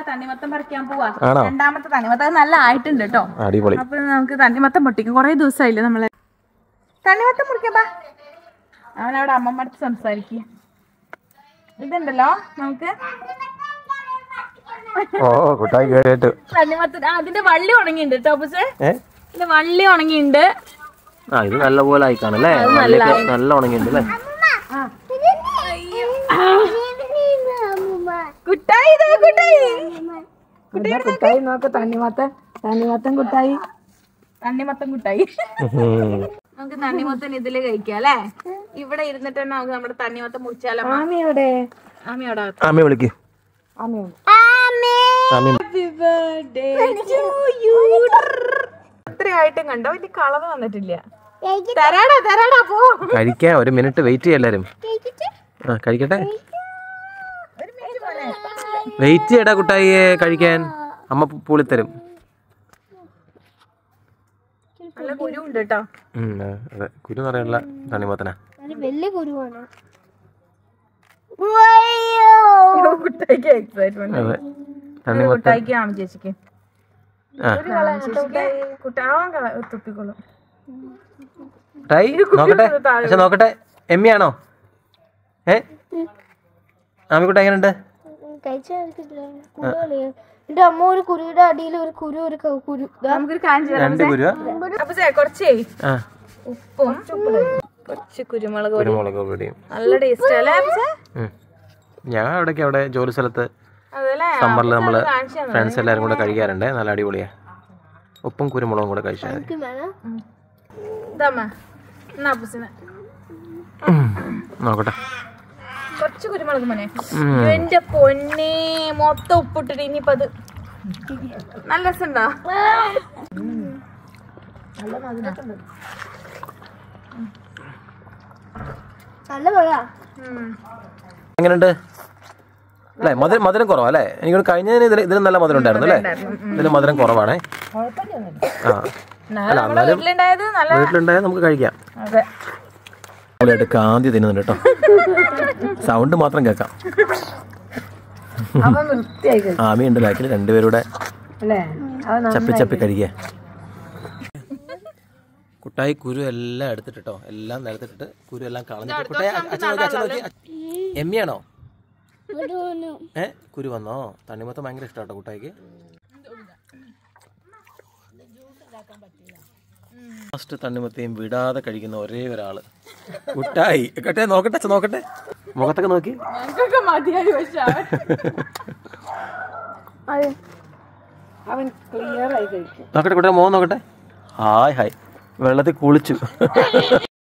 തണ്ണിമത്തം പറിക്കാൻ പോവാ. രണ്ടാമത്തെ തണ്ണിമത്തം നല്ല ആയിട്ടുണ്ട് കേട്ടോ. അപ്പൊ നമുക്ക് തണ്ണിമത്തം പൊട്ടിക്കും. കൊറേ ദിവസമായില്ലേ നമ്മള് തണ്ണിമത്തം മുറിക്കാ. അവനവിടെ അമ്മമ്മ അടുത്ത് സംസാരിക്കുക. ഇതുണ്ടല്ലോ നമുക്ക് തണ്ണിമത്തം. അതിന്റെ വള്ളി ഉണങ്ങിണ്ട് കേട്ടോ. ഇതിന്റെ വള്ളി ഉണങ്ങിണ്ട്. ഇത് നല്ലപോലെ ആയി കാണല്ലേ. നല്ല ഉണങ്ങിണ്ട്. കുട്ടായി നോക്ക്. തണ്ണിമത്തൻ കുട്ടായി. നമുക്ക് തണ്ണിമത്തൻ ഇതില് കഴിക്കാം അല്ലേ. ഇവിടെ ഇരുന്നിട്ട് തന്നെ നമുക്ക് നമ്മുടെ തണ്ണിമത്തൻ മുറിച്ചാലോ. ആമി വിളിക്ക്. എത്രയായിട്ടും കണ്ടോ ഇതിന്റെ കളർ വന്നിട്ടില്ല. തരാടാ പോ. കഴിക്കാൻ ഒരു മിനിറ്റ് വെയിറ്റ് ചെയ്യാം എല്ലാരും. കഴിക്കട്ടെ. വെയിറ്റ് ചെയ്യടാ കുട്ടായിയെ കഴിക്കാൻ. അമ്മ പൂളിത്തരും. നല്ല കുരു ഉണ്ട് കേട്ടോ. അതെ, കുരു നിറയുള്ള തണ്ണിമത്തനാ. വലിയ കുരുവാണ്. കുട്ടായിക്ക് എക്സൈറ്റ്മെന്റ്. കുട്ടായിക്ക് ആമ ചേച്ചിക്ക് തുപ്പിക്കോളും. നോക്കട്ടെ. എമ്മിയാണോ? ആമിക്കുട്ട എങ്ങനെയുണ്ട്? എന്റെ അമ്മ ഒരു കുരുയുടെ അടിയിൽ ഒരു കുരു നമുക്കൊരു കാഞ്ചി കുറച്ചേ ഉപ്പും കുറച്ച് കുരുമുളക് പൊടിയും നല്ല ടേസ്റ്റ് അല്ലേ. ഞാൻ അവിടെ ജോലി സ്ഥലത്ത് സമ്മറിൽ നമ്മള് ഫ്രണ്ട്സ് എല്ലാരും കൂടെ കഴിക്കാറുണ്ട്. നല്ല അടിപൊളിയാ. ഉപ്പും കുരുമുളകും കൂടെ കഴിച്ചാൽ നോക്കട്ടെ. കുറച്ച് കുരുമുളക് മോനെ. എന്റെ പൊന്നെ മൊത്തം ഉപ്പിട്ടിട്ട് ഇനിയിപ്പോ അത് നല്ല രസമുണ്ടോ? എങ്ങനെയുണ്ട് അല്ലേ? മധുരം കുറവാ അല്ലേ? എനിക്ക് കഴിഞ്ഞതിന് ഇതിന് നല്ല മധുരം ഉണ്ടായിരുന്നു അല്ലേ? ഇതിന് മധുരം കുറവാണേ. വീട്ടിലുണ്ടായത് നമുക്ക് കഴിക്കാം. അടിപൊളിയായിട്ട് കാന്തി തിന്നുന്നുണ്ട് കേട്ടോ. സൗണ്ട് മാത്രം കേൾക്കാം. ആമിയുണ്ട് ബാക്കിൽ. രണ്ടുപേരുടെ ചപ്പി കഴിക്കുക. കുട്ടായി കുരു എല്ലാം എടുത്തിട്ടോ. എല്ലാം നിലത്തിട്ടിട്ട് കുരു എല്ലാം കളഞ്ഞിട്ട്. കുട്ടായി അച്ഛൻ നോക്കി. എമ്മിയാണോ? കുരു വന്നോ? തണ്ണിമത്തം ഭയങ്കര ഇഷ്ടമാട്ടോ കുട്ടായിക്ക്. ഫസ്റ്റ് തണ്ണിമത്തയും വിടാതെ കഴിക്കുന്ന ഒരേ ഒരാള് കുട്ടായി. നോക്കട്ടെ. മുഖത്തൊക്കെ നോക്കി. നോക്കട്ടെ കുട്ടായി മോൻ നോക്കട്ടെ. ഹായ് വെള്ളത്തിൽ കുളിച്ചു.